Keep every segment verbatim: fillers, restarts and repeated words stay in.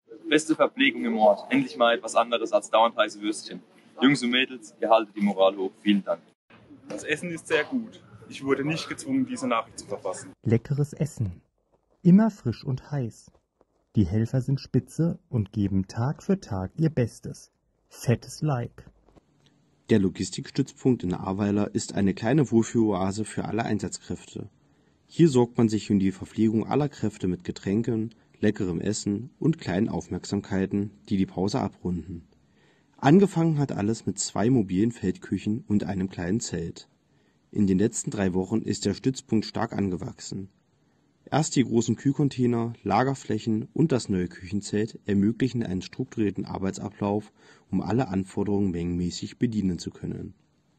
Beste Verpflegung im Ort. Endlich mal etwas anderes als dauernd heiße Würstchen. Jungs und Mädels, ihr haltet die Moral hoch. Vielen Dank. Das Essen ist sehr gut. Ich wurde nicht gezwungen, diese Nachricht zu verfassen. Leckeres Essen. Immer frisch und heiß. Die Helfer sind spitze und geben Tag für Tag ihr Bestes. Fettes Like. Der Logistikstützpunkt in Ahrweiler ist eine kleine Wohlfühloase für alle Einsatzkräfte. Hier sorgt man sich um die Verpflegung aller Kräfte mit Getränken, leckerem Essen und kleinen Aufmerksamkeiten, die die Pause abrunden. Angefangen hat alles mit zwei mobilen Feldküchen und einem kleinen Zelt. In den letzten drei Wochen ist der Stützpunkt stark angewachsen. Erst die großen Kühlcontainer, Lagerflächen und das neue Küchenzelt ermöglichen einen strukturierten Arbeitsablauf, um alle Anforderungen mengenmäßig bedienen zu können.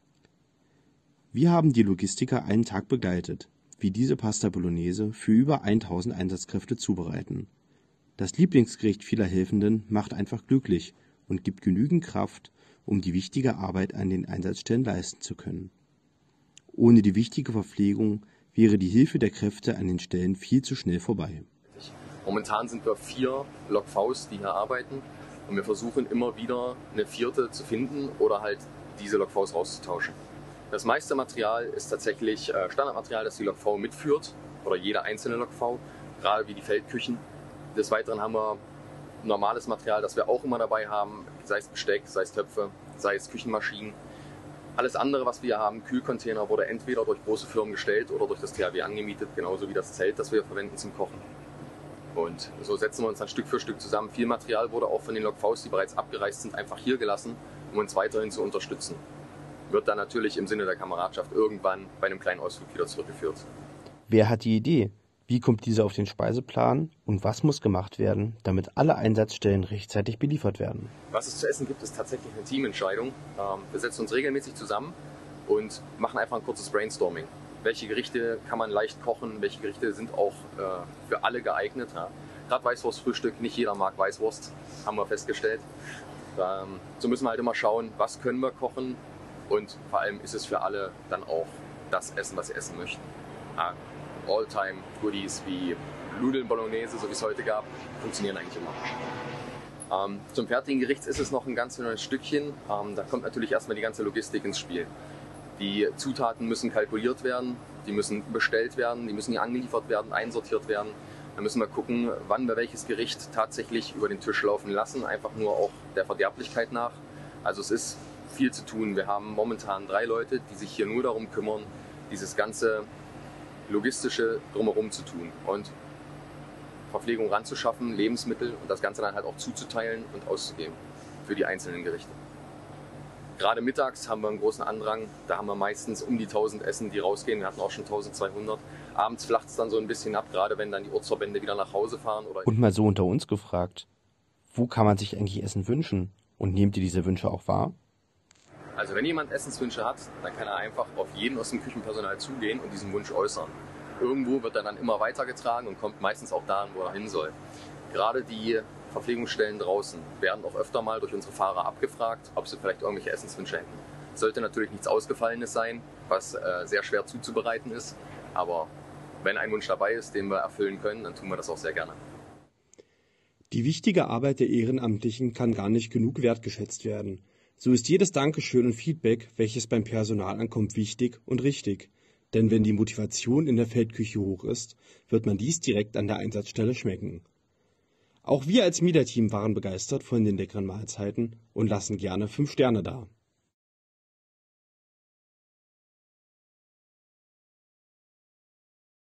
Wir haben die Logistiker einen Tag begleitet, wie diese Pasta Bolognese für über tausend Einsatzkräfte zubereiten. Das Lieblingsgericht vieler Helfenden macht einfach glücklich und gibt genügend Kraft, um die wichtige Arbeit an den Einsatzstellen leisten zu können. Ohne die wichtige Verpflegung wäre die Hilfe der Kräfte an den Stellen viel zu schnell vorbei. Momentan sind wir vier Lok Vs, die hier arbeiten, und wir versuchen immer wieder eine vierte zu finden oder halt diese Lok Vs rauszutauschen. Das meiste Material ist tatsächlich Standardmaterial, das die Lok V mitführt oder jeder einzelne Lok V, gerade wie die Feldküchen. Des Weiteren haben wir normales Material, das wir auch immer dabei haben, sei es Besteck, sei es Töpfe, sei es Küchenmaschinen. Alles andere, was wir haben, Kühlcontainer, wurde entweder durch große Firmen gestellt oder durch das T H W angemietet, genauso wie das Zelt, das wir verwenden zum Kochen. Und so setzen wir uns dann Stück für Stück zusammen. Viel Material wurde auch von den Lok Vs, die bereits abgereist sind, einfach hier gelassen, um uns weiterhin zu unterstützen. Wird dann natürlich im Sinne der Kameradschaft irgendwann bei einem kleinen Ausflug wieder zurückgeführt. Wer hat die Idee? Wie kommt diese auf den Speiseplan und was muss gemacht werden, damit alle Einsatzstellen rechtzeitig beliefert werden? Was es zu essen gibt, ist tatsächlich eine Teamentscheidung. Wir setzen uns regelmäßig zusammen und machen einfach ein kurzes Brainstorming. Welche Gerichte kann man leicht kochen, welche Gerichte sind auch für alle geeignet. Gerade Weißwurstfrühstück, nicht jeder mag Weißwurst, haben wir festgestellt. So müssen wir halt immer schauen, was können wir kochen und vor allem ist es für alle dann auch das Essen, was sie essen möchten. All-Time-Goodies wie Nudeln Bolognese, so wie es heute gab, funktionieren eigentlich immer. Ähm, zum fertigen Gericht ist es noch ein ganz neues Stückchen. Ähm, da kommt natürlich erstmal die ganze Logistik ins Spiel. Die Zutaten müssen kalkuliert werden, die müssen bestellt werden, die müssen hier angeliefert werden, einsortiert werden. Da müssen wir gucken, wann wir welches Gericht tatsächlich über den Tisch laufen lassen, einfach nur auch der Verderblichkeit nach. Also es ist viel zu tun. Wir haben momentan drei Leute, die sich hier nur darum kümmern, dieses ganze Logistische drumherum zu tun und Verpflegung ranzuschaffen, Lebensmittel und das Ganze dann halt auch zuzuteilen und auszugeben für die einzelnen Gerichte. Gerade mittags haben wir einen großen Andrang, da haben wir meistens um die tausend Essen, die rausgehen, wir hatten auch schon eintausendzweihundert. Abends flacht es dann so ein bisschen ab, gerade wenn dann die Ortsverbände wieder nach Hause fahren. Oder und mal so unter uns gefragt, wo kann man sich eigentlich Essen wünschen und nehmt ihr diese Wünsche auch wahr? Also wenn jemand Essenswünsche hat, dann kann er einfach auf jeden aus dem Küchenpersonal zugehen und diesen Wunsch äußern. Irgendwo wird er dann immer weitergetragen und kommt meistens auch dahin, wo er hin soll. Gerade die Verpflegungsstellen draußen werden auch öfter mal durch unsere Fahrer abgefragt, ob sie vielleicht irgendwelche Essenswünsche hätten. Es sollte natürlich nichts Ausgefallenes sein, was äh, sehr schwer zuzubereiten ist. Aber wenn ein Wunsch dabei ist, den wir erfüllen können, dann tun wir das auch sehr gerne. Die wichtige Arbeit der Ehrenamtlichen kann gar nicht genug wertgeschätzt werden. So ist jedes Dankeschön und Feedback, welches beim Personal ankommt, wichtig und richtig. Denn wenn die Motivation in der Feldküche hoch ist, wird man dies direkt an der Einsatzstelle schmecken. Auch wir als Media-Team waren begeistert von den leckeren Mahlzeiten und lassen gerne fünf Sterne da.